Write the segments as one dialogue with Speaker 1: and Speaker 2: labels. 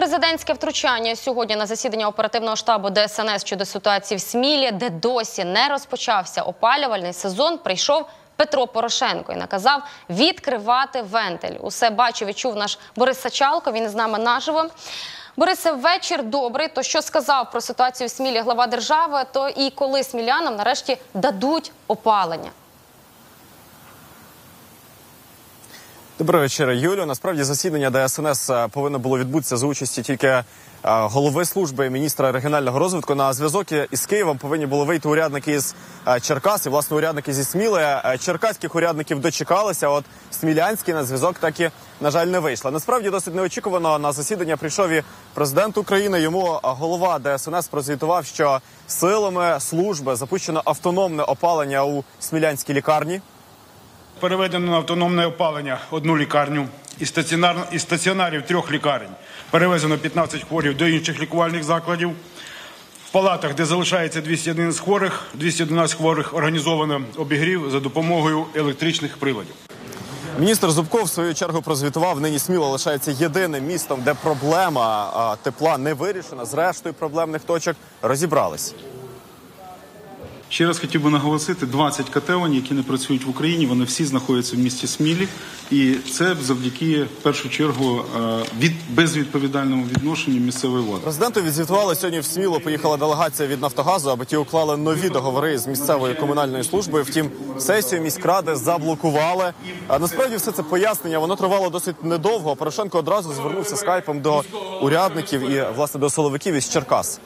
Speaker 1: Президентське втручання сьогодні на засідання оперативного штабу ДСНС щодо ситуації в Смілі, де досі не розпочався опалювальний сезон, прийшов Петро Порошенко і наказав відкривати вентиль. Усе бачив і чув наш Борис Сачалко, він з нами наживо. Борисе, вечір добрий. То що сказав про ситуацію в Смілі глава держави, то і коли смілянам нарешті дадуть опалення?
Speaker 2: Доброго вечора, Юлю. Насправді засідання ДСНС повинно було відбутися за участі тільки голови служби міністра регіонального розвитку. На зв'язок із Києвом повинні були вийти урядники із Черкас і, власне, урядники зі Сміли. Черкаських урядників дочекалися, от смілянські на зв'язок так і, на жаль, не вийшли. Насправді, досить неочікувано на засідання прийшов і президент України. Йому голова ДСНС прозвітував, що силами служби запущено автономне опалення у смілянській лікарні.
Speaker 3: Переведено на автономне опалення одну лікарню із стаціонарів 3 лікарень. Перевезено 15 хворих до інших лікувальних закладів. В палатах, де залишається 211 хворих, організовано обігрів за допомогою електричних приладів.
Speaker 2: Міністр Зубко, в свою чергу, прозвітував, нині Сміла лишається єдиним містом, де проблема тепла не вирішена. Зрештою проблемних точок розібрались.
Speaker 4: Ще раз хотів би наголосити, 20 котелень, які не працюють в Україні, вони всі знаходяться в місті Смілі. І це завдяки, в першу чергу, безвідповідальному відношенню місцевої влади.
Speaker 2: Президенту відзвітували, сьогодні в Смілу поїхала делегація від «Нафтогазу», аби ті уклали нові договори з місцевою комунальною службою. Втім, сесію міськради заблокували. Насправді все це пояснення, воно тривало досить недовго. Порошенко одразу звернувся скайпом до урядників і, власне, до силовиків із Черкас.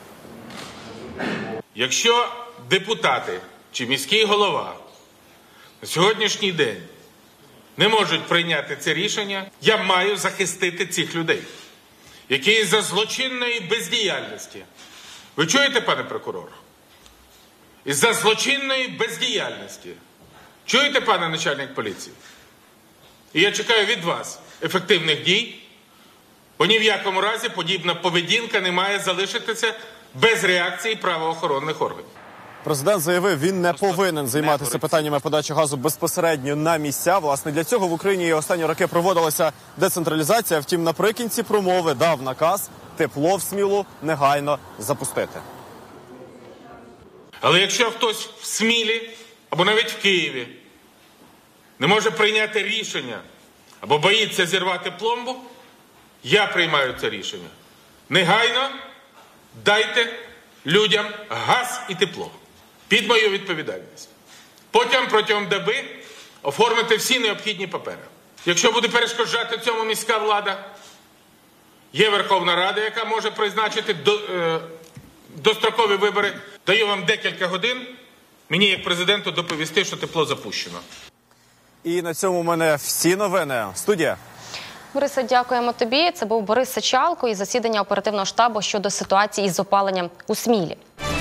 Speaker 5: Якщо депутати чи міський голова на сьогоднішній день не можуть прийняти це рішення, я маю захистити цих людей, які із-за злочинної бездіяльності. Ви чуєте, пане прокурор? Із-за злочинної бездіяльності. Чуєте, пане начальник поліції? І я чекаю від вас ефективних дій, бо ні в якому разі подібна поведінка не має залишитися без реакції правоохоронних органів.
Speaker 2: Президент заявив, він не повинен займатися питаннями подачі газу безпосередньо на місця. Власне, для цього в Україні останні роки проводилася децентралізація. Втім, наприкінці промови дав наказ тепло в Смілу негайно запустити.
Speaker 5: Але якщо хтось в Смілі або навіть в Києві не може прийняти рішення або боїться зірвати пломбу, я приймаю це рішення. Негайно дайте людям газ і тепло. Під мою відповідальність. Потім протягом доби оформити всі необхідні папери. Якщо буде перешкоджати цьому міська влада, є Верховна Рада, яка може призначити дострокові вибори. Даю вам декілька годин, мені як президенту доповісти, що тепло запущено.
Speaker 2: І на цьому в мене всі новини. Студія.
Speaker 1: Борисе, дякуємо тобі. Це був Борис Сачалко із засідання оперативного штабу щодо ситуації із опаленням у Смілі.